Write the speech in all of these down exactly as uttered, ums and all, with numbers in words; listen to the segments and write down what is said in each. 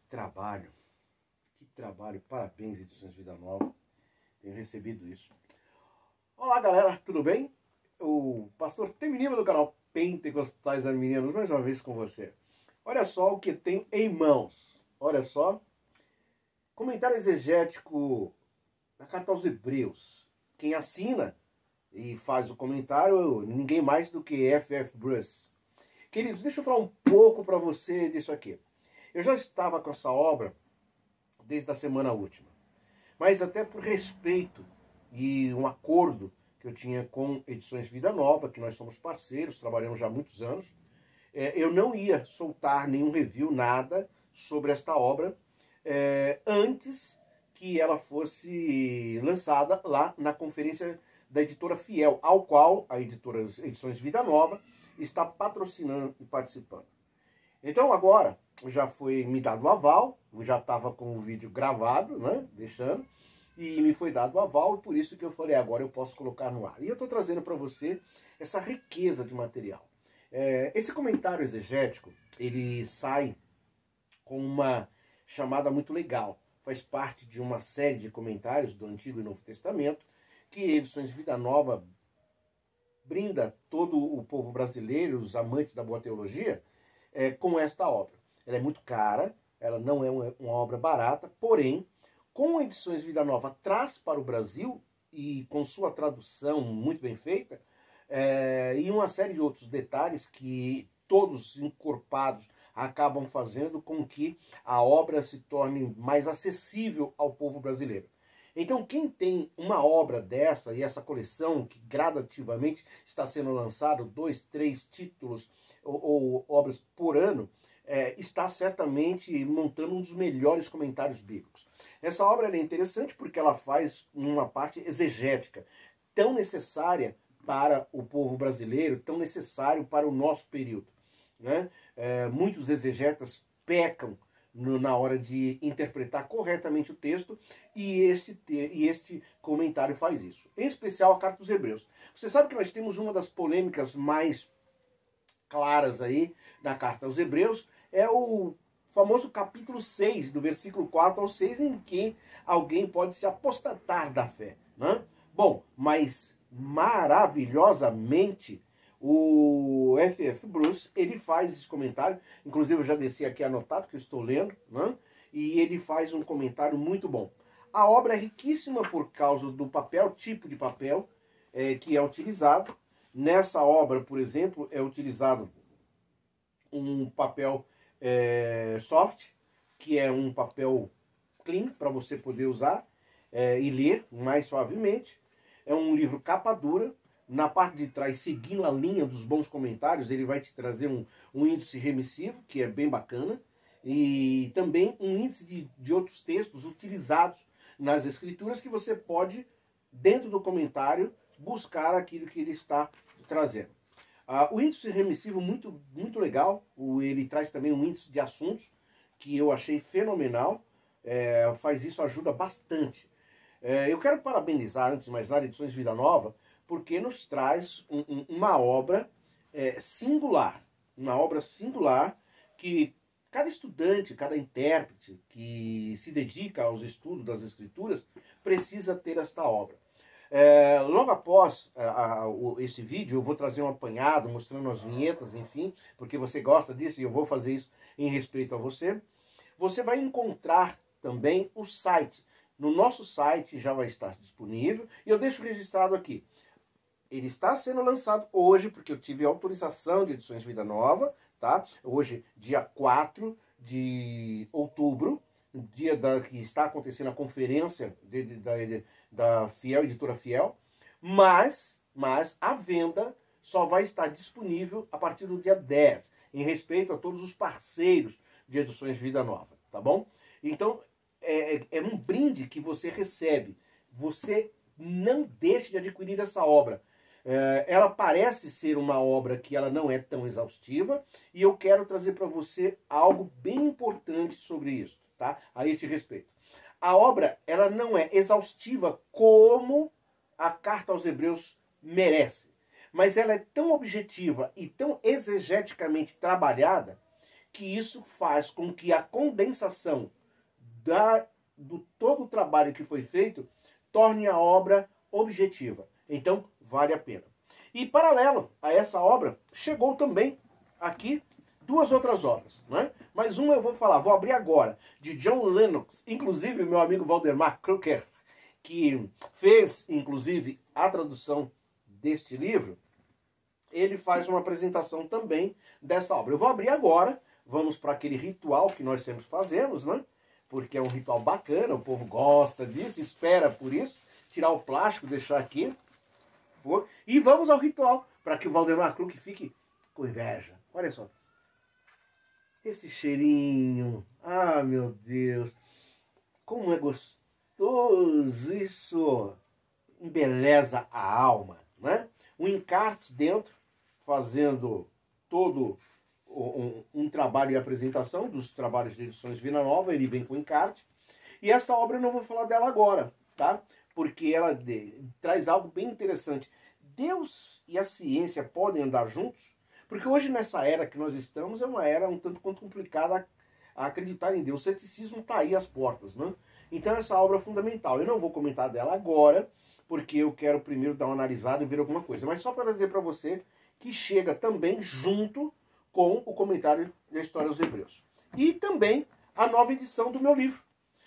trabalho, que trabalho, parabéns, Edições Vida Nova, tenho recebido isso. Olá galera, tudo bem? O pastor Teminima do canal Pentecostais Arminianos, mais uma vez com você. Olha só o que tenho em mãos, olha só, comentário exegético da carta aos Hebreus. Quem assina e faz o comentário, ninguém mais do que F F Bruce. Queridos, deixa eu falar um pouco para você disso aqui. Eu já estava com essa obra desde a semana última, mas até por respeito e um acordo que eu tinha com Edições Vida Nova, que nós somos parceiros, trabalhamos já há muitos anos, é, eu não ia soltar nenhum review, nada sobre esta obra, é, antes que ela fosse lançada lá na conferência da editora Fiel, ao qual a editora Edições Vida Nova está patrocinando e participando. Então agora já foi me dado o aval, eu já estava com o vídeo gravado, né, deixando, e me foi dado o aval, e por isso que eu falei, agora eu posso colocar no ar. E eu estou trazendo para você essa riqueza de material. É, esse comentário exegético, ele sai com uma chamada muito legal, faz parte de uma série de comentários do Antigo e Novo Testamento, que Edições Vida Nova brinda todo o povo brasileiro, os amantes da boa teologia, é, com esta obra. Ela é muito cara, ela não é uma, uma obra barata, porém, com Edições Vida Nova traz para o Brasil, e com sua tradução muito bem feita, é, e uma série de outros detalhes que todos encorpados acabam fazendo com que a obra se torne mais acessível ao povo brasileiro. Então, quem tem uma obra dessa, e essa coleção que gradativamente está sendo lançado, dois, três títulos ou, ou obras por ano, é, está certamente montando um dos melhores comentários bíblicos. Essa obra é interessante porque ela faz uma parte exegética, tão necessária para o povo brasileiro, tão necessário para o nosso período, né? É, muitos exegetas pecam no, na hora de interpretar corretamente o texto, e este, te, e este comentário faz isso. Em especial a carta dos Hebreus. Você sabe que nós temos uma das polêmicas mais claras aí na carta aos Hebreus, é o famoso capítulo seis, do versículo quatro ao seis, em que alguém pode se apostatar da fé, né? Bom, mas maravilhosamente o F F Bruce, ele faz esse comentário, inclusive eu já desci aqui anotado, que eu estou lendo, né? E ele faz um comentário muito bom. A obra é riquíssima por causa do papel, tipo de papel é, que é utilizado. Nessa obra, por exemplo, é utilizado um papel é, soft, que é um papel clean, para você poder usar é, e ler mais suavemente. É um livro capa dura. Na parte de trás, seguindo a linha dos bons comentários, ele vai te trazer um, um índice remissivo, que é bem bacana, e também um índice de, de outros textos utilizados nas escrituras, que você pode, dentro do comentário, buscar aquilo que ele está trazendo. Ah, o índice remissivo, muito, muito legal, o, ele traz também um índice de assuntos, que eu achei fenomenal, é, faz isso, ajuda bastante. É, eu quero parabenizar, antes de mais nada, Edições Vida Nova, porque nos traz um, um, uma obra é, singular, uma obra singular que cada estudante, cada intérprete que se dedica aos estudos das Escrituras precisa ter esta obra. É, logo após a, a, o, esse vídeo, eu vou trazer um apanhado, mostrando as vinhetas, enfim, porque você gosta disso e eu vou fazer isso em respeito a você. Você vai encontrar também o site. No nosso site já vai estar disponível, e eu deixo registrado aqui. Ele está sendo lançado hoje, porque eu tive autorização de Edições Vida Nova, tá? Hoje, dia quatro de outubro, dia da, que está acontecendo a conferência de, de, da, de, da Fiel, Editora Fiel, mas, mas a venda só vai estar disponível a partir do dia dez, em respeito a todos os parceiros de Edições Vida Nova, tá bom? Então, é, é um brinde que você recebe. Você não deixe de adquirir essa obra. É, ela parece ser uma obra que ela não é tão exaustiva, e eu quero trazer para você algo bem importante sobre isso, tá? A este respeito. A obra, ela não é exaustiva como a carta aos Hebreus merece, mas ela é tão objetiva e tão exegeticamente trabalhada que isso faz com que a condensação da, do todo o trabalho que foi feito torne a obra objetiva. Então, vale a pena. E paralelo a essa obra, chegou também aqui duas outras obras, né? Mas uma eu vou falar, vou abrir agora, de John Lennox, inclusive o meu amigo Waldemar Kruger, que fez, inclusive, a tradução deste livro, ele faz uma apresentação também dessa obra. Eu vou abrir agora, vamos para aquele ritual que nós sempre fazemos, né? Porque é um ritual bacana, o povo gosta disso, espera por isso, tirar o plástico, deixar aqui, e vamos ao ritual, para que o Waldemar Kruger fique com inveja. Olha só. Esse cheirinho. Ah, meu Deus. Como é gostoso isso. Embeleza a alma, né? Um encarte dentro, fazendo todo um, um trabalho de apresentação dos trabalhos de edições Vida Nova. Ele vem com encarte. E essa obra eu não vou falar dela agora, tá? Porque ela de, traz algo bem interessante. Deus e a ciência podem andar juntos? Porque hoje, nessa era que nós estamos, é uma era um tanto quanto complicada a, a acreditar em Deus. O ceticismo está aí às portas, né? Então, essa obra é fundamental. Eu não vou comentar dela agora, porque eu quero primeiro dar uma analisada e ver alguma coisa. Mas só para dizer para você que chega também junto com o comentário da História dos Hebreus. E também a nova edição do meu livro.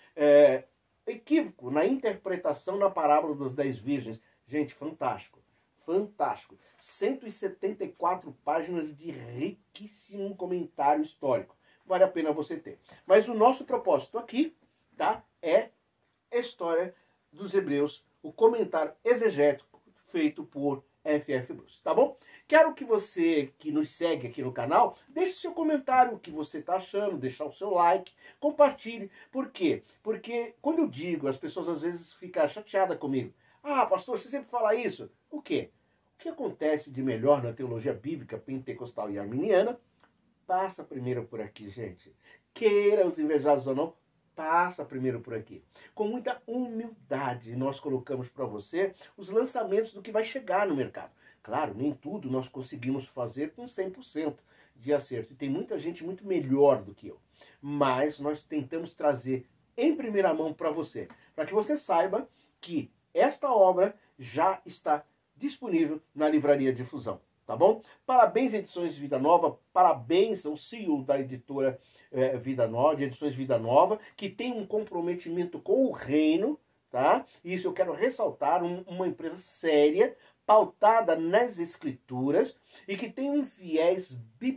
É, Equívoco na interpretação da parábola das dez virgens. Gente, fantástico. Fantástico. cento e setenta e quatro páginas de riquíssimo comentário histórico. Vale a pena você ter. Mas o nosso propósito aqui, tá, é a História dos Hebreus, o comentário exegético feito por F F Bruce, tá bom? Quero que você que nos segue aqui no canal, deixe seu comentário, o que você está achando, deixar o seu like, compartilhe. Por quê? Porque quando eu digo, as pessoas às vezes ficam chateadas comigo. Ah, pastor, você sempre fala isso. O quê? O que acontece de melhor na teologia bíblica pentecostal e arminiana? Passa primeiro por aqui, gente. Queira os invejados ou não, passa primeiro por aqui. Com muita humildade, nós colocamos para você os lançamentos do que vai chegar no mercado. Claro, nem tudo nós conseguimos fazer com cem por cento de acerto. E tem muita gente muito melhor do que eu. Mas nós tentamos trazer em primeira mão para você. Para que você saiba que esta obra já está disponível na Livraria Difusão, tá bom? Parabéns, Edições Vida Nova, parabéns ao C E O da editora eh, Vida Nova, de Edições Vida Nova, que tem um comprometimento com o reino, tá? E isso eu quero ressaltar, um, uma empresa séria, pautada nas escrituras, e que tem um viés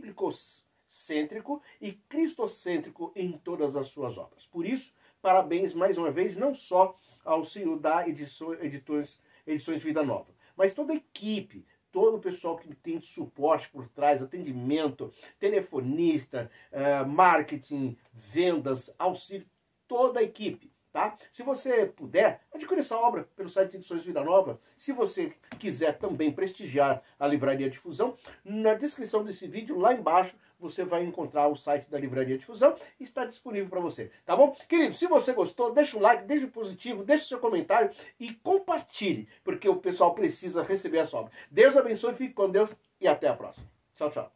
bíblico-cêntrico e cristocêntrico em todas as suas obras. Por isso, parabéns mais uma vez, não só ao C E O da edição, editores, Edições Vida Nova, mas toda a equipe, todo o pessoal que tem suporte por trás, atendimento, telefonista, uh, marketing, vendas, auxílio, toda a equipe, tá? Se você puder, adquira essa obra pelo site de Edições Vida Nova. Se você quiser também prestigiar a Livraria Difusão, na descrição desse vídeo, lá embaixo, você vai encontrar o site da Livraria Difusão e está disponível para você, tá bom? Querido, se você gostou, deixa um like, deixa um positivo, deixa seu comentário e compartilhe, porque o pessoal precisa receber essa obra. Deus abençoe, fique com Deus e até a próxima. Tchau, tchau.